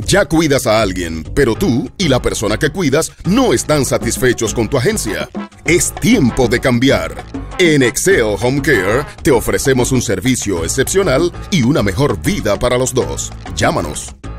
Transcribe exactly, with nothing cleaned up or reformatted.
Ya cuidas a alguien, pero tú y la persona que cuidas no están satisfechos con tu agencia. Es tiempo de cambiar. En Exeo Home Care te ofrecemos un servicio excepcional y una mejor vida para los dos. Llámanos